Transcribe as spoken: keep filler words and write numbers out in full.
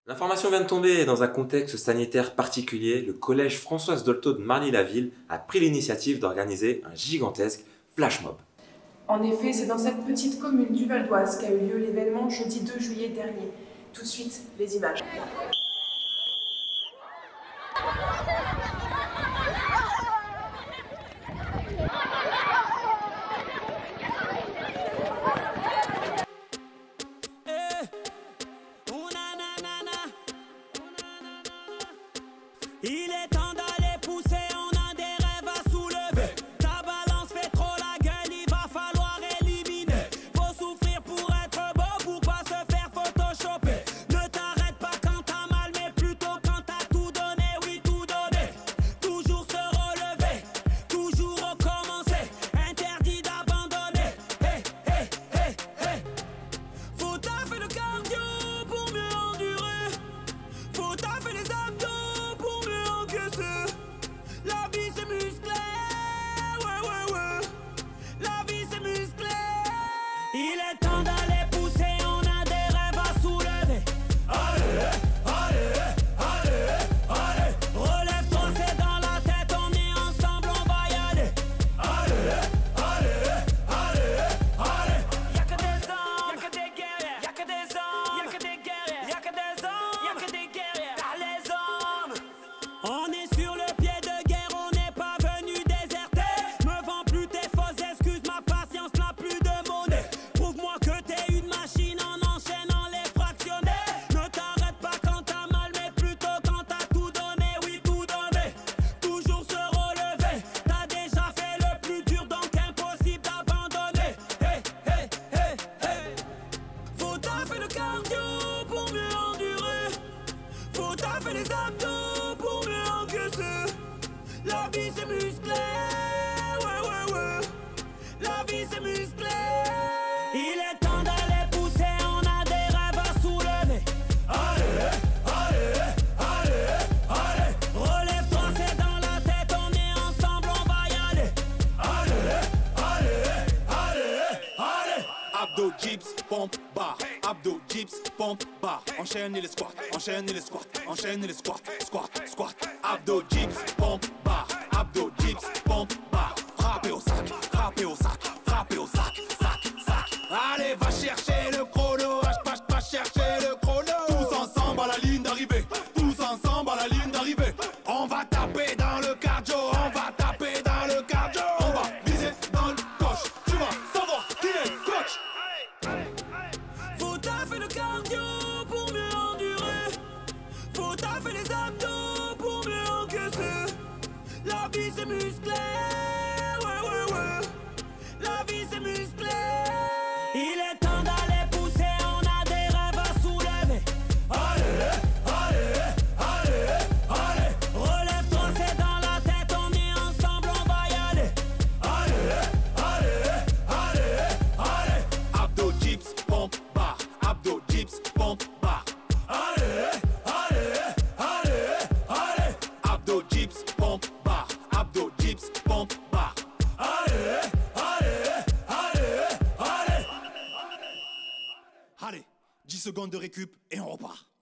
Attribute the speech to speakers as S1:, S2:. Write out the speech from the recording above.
S1: L'information vient de tomber. Dans un contexte sanitaire particulier, le collège Françoise Dolto de Marly-la-Ville a pris l'initiative d'organiser un gigantesque flash mob.
S2: En effet, c'est dans cette petite commune du Val d'Oise qu'a eu lieu l'événement jeudi deux juillet dernier. Tout de suite, les images.
S3: Il est temps d'aller pousser, on a des rêves à soulever. Ta balance fait trop la gueule, il va falloir éliminer. Faut souffrir pour être beau, pour pas se faire photoshopper. Ne t'arrête pas quand t'as mal, mais plutôt quand t'as tout donné, oui tout donné. Toujours se relever, toujours recommencer. Interdit d'abandonner. Hey, hey, hey, hey. Faut taffer le cardio pour mieux endurer. Faut taffer les abdos. La vie c'est musclé, ouais ouais ouais. La vie c'est musclé. Il est temps d'aller pousser, on a des rêves à soulever. Allez, allez, allez, allez. Relève-toi, c'est dans la tête, on est ensemble, on va y aller. Allez, allez, allez, allez. Y'a que des hommes, y'a que des guerriers. Y'a que des hommes, y'a que des guerriers. Y'a que des hommes, y'a que des guerriers. Car les hommes, on est sur le pied de fait les abdos pour mieux encaisser. La vie c'est musclé, ouais ouais ouais. La vie c'est musclé. Il est temps d'aller pousser, on a des rêves à soulever. Allez, allez, allez, allez. Relève-toi, c'est dans la tête, on est ensemble, on va y aller. Allez, allez, allez, allez.
S4: Abdo, dips, pompe, bar. Abdo, dips, pompe, bar. Enchaîne les squats, enchaîne les squats, enchaîne les squats, squat, squat. Abdo, dips, pompe, bar. Abdo, dips, pompe, bar. Frappez au sac, frappez au sac, frappez au sac, sac, sac. Allez, va chercher le chrono, va, va, va chercher le chrono. Tous ensemble à la ligne d'arrivée, tous ensemble à la ligne d'arrivée. On va taper dans le cardio, on va taper dans le cardio. On va viser dans le coche, tu vas savoir qui est coach.
S3: Faut taffer le cardio pour mieux endurer. Faut taffer les abdos pour mieux encaisser. La vie c'est musclé, ouais ouais ouais. La vie c'est musclé. Il est temps d'aller pousser, on a des rêves à soulever. Allez, allez, allez, allez. Relève-toi, c'est dans la tête, on est ensemble, on va y aller. Allez, allez, allez, allez.
S4: Abdo, dips, pompe, bar. Abdo, dips, pompe, bar.
S3: Allez, allez, allez, allez.
S4: Abdo, dips, pompe, bar. Abdo, dips, pompe, bar.
S3: Allez, allez, allez, allez.
S4: Allez, dix secondes de récup et on repart.